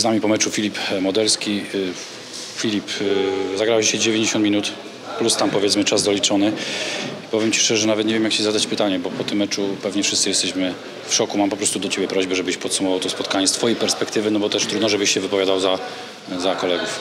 z nami po meczu Filip Modelski. Filip, zagrałeś dzisiaj 90 minut, plus tam powiedzmy czas doliczony. Powiem Ci szczerze, nawet nie wiem jak Ci zadać pytanie, bo po tym meczu pewnie wszyscy jesteśmy w szoku. Mam po prostu do Ciebie prośbę, żebyś podsumował to spotkanie z Twojej perspektywy, no bo też trudno, żebyś się wypowiadał za kolegów.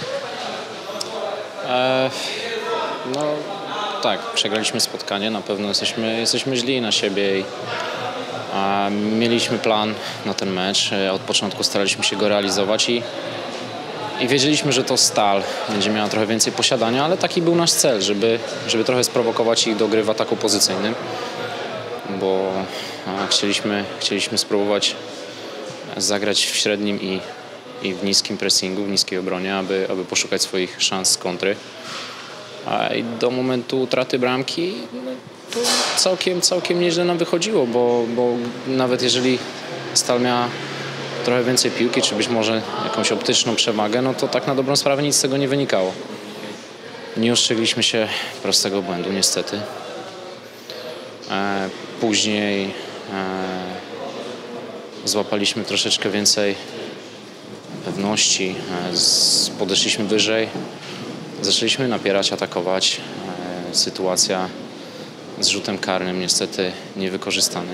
No tak, przegraliśmy spotkanie, na pewno jesteśmy źli na siebie i mieliśmy plan na ten mecz. Od początku staraliśmy się go realizować i wiedzieliśmy, że to Stal będzie miała trochę więcej posiadania, ale taki był nasz cel, żeby trochę sprowokować ich do gry w ataku pozycyjnym, bo chcieliśmy spróbować zagrać w średnim i w niskim pressingu, w niskiej obronie, aby poszukać swoich szans z kontry. I do momentu utraty bramki to całkiem nieźle nam wychodziło, bo nawet jeżeli Stal miała trochę więcej piłki, czy być może jakąś optyczną przewagę, no to tak na dobrą sprawę nic z tego nie wynikało. Nie ostrzegliśmy się prostego błędu, niestety. Później złapaliśmy troszeczkę więcej pewności, podeszliśmy wyżej, zaczęliśmy napierać, atakować. Sytuacja z rzutem karnym niestety niewykorzystanym.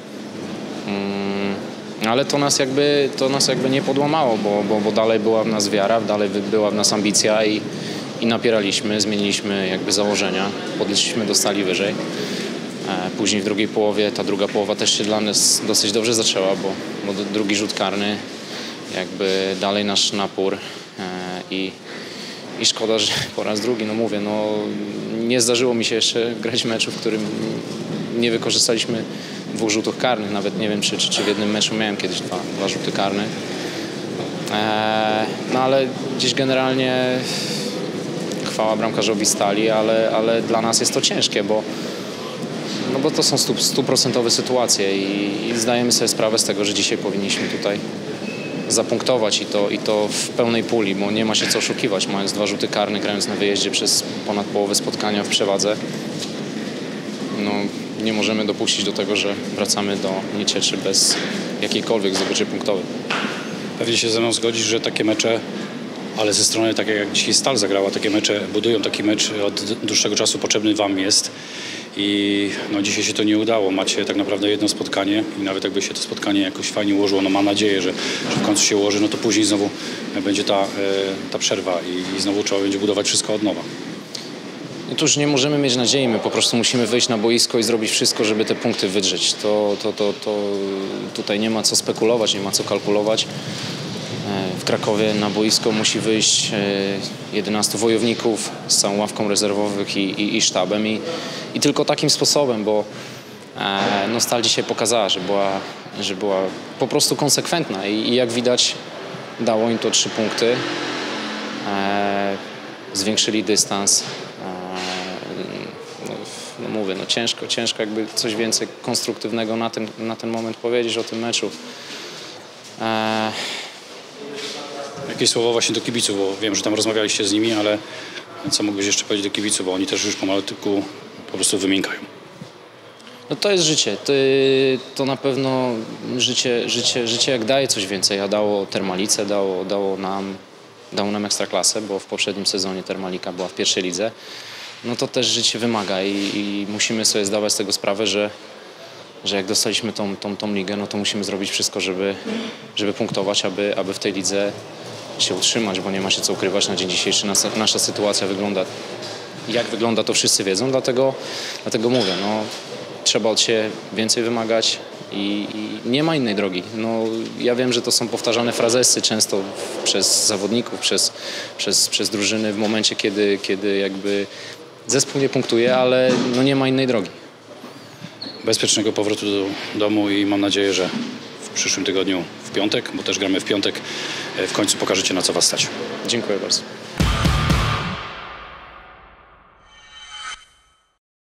Ale to nas jakby nie podłamało, bo dalej była w nas wiara, dalej była w nas ambicja i napieraliśmy, zmieniliśmy jakby założenia, podeszliśmy do Stali wyżej. Później w drugiej połowie, ta druga połowa też się dla nas dosyć dobrze zaczęła, bo drugi rzut karny, jakby dalej nasz napór i szkoda, że po raz drugi, no mówię, no nie zdarzyło mi się jeszcze grać w meczu, w którym nie wykorzystaliśmy 2 rzutów karnych, nawet nie wiem, czy w jednym meczu miałem kiedyś dwa rzuty karne. No ale gdzieś generalnie chwała bramkarzowi Stali, ale dla nas jest to ciężkie, bo to są 100% sytuacje i zdajemy sobie sprawę z tego, że dzisiaj powinniśmy tutaj zapunktować i to w pełnej puli, bo nie ma się co oszukiwać, mając 2 rzuty karne, grając na wyjeździe przez ponad połowę spotkania w przewadze. No, nie możemy dopuścić do tego, że wracamy do niecieczy bez jakiejkolwiek zdobyczy punktowej. Pewnie się ze mną zgodzisz, że takie mecze, ale ze strony takiej jak dzisiaj Stal zagrała, takie mecze budują, taki mecz od dłuższego czasu potrzebny Wam jest i no dzisiaj się to nie udało. Macie tak naprawdę jedno spotkanie i nawet jakby się to spotkanie jakoś fajnie ułożyło, no mam nadzieję, że w końcu się ułoży, no to później znowu będzie ta przerwa i znowu trzeba będzie budować wszystko od nowa. No to już nie możemy mieć nadziei, my po prostu musimy wyjść na boisko i zrobić wszystko, żeby te punkty wydrzeć. To tutaj nie ma co spekulować, nie ma co kalkulować. W Krakowie na boisko musi wyjść 11 wojowników z całą ławką rezerwowych i sztabem i tylko takim sposobem, bo no Stal dzisiaj pokazała, że była po prostu konsekwentna i jak widać dało im to 3 punkty. Zwiększyli dystans. No mówię, no ciężko jakby coś więcej konstruktywnego na ten moment powiedzieć o tym meczu. Jakieś słowo właśnie do kibiców, bo wiem, że tam rozmawialiście z nimi, ale co mógłbyś jeszcze powiedzieć do kibiców, bo oni też już pomalutku po prostu wymiękają. No to jest życie. To na pewno życie jak daje coś więcej, a dało Termalice, dało nam Ekstraklasę, bo w poprzednim sezonie Termalika była w pierwszej lidze. No to też życie wymaga i musimy sobie zdawać z tego sprawę, że jak dostaliśmy tą ligę, no to musimy zrobić wszystko, żeby punktować, aby w tej lidze się utrzymać, bo nie ma się co ukrywać. Na dzień dzisiejszy nasza sytuacja wygląda, jak wygląda, to wszyscy wiedzą, dlatego mówię, no trzeba od siebie więcej wymagać i nie ma innej drogi. No, ja wiem, że to są powtarzane frazesy często przez zawodników, przez drużyny w momencie, kiedy jakby zespół nie punktuje, ale no nie ma innej drogi. Bezpiecznego powrotu do domu i mam nadzieję, że w przyszłym tygodniu w piątek, bo też gramy w piątek, w końcu pokażecie, na co Was stać. Dziękuję bardzo.